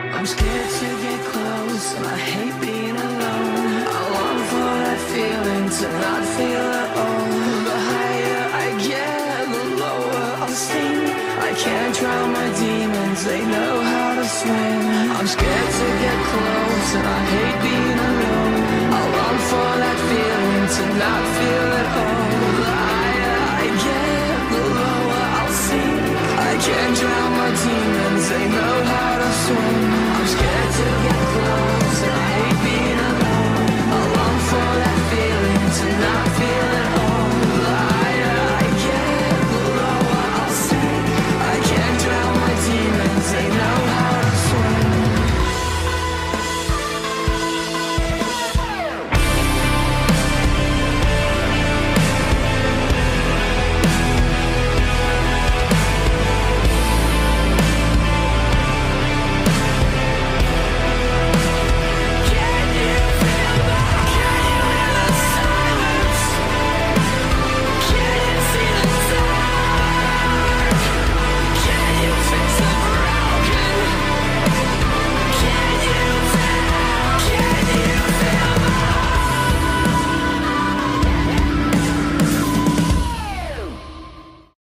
I'm scared to get close, and I hate being alone. I long for that feeling to not feel at all. The higher I get, the lower I'll sink. I can't drown my demons, they know how to swim. I'm scared to get close, and I hate being alone. I long for that feeling to not feel at all. The higher I get, the lower I'll sink. I can't drown my demons, they know how to swim.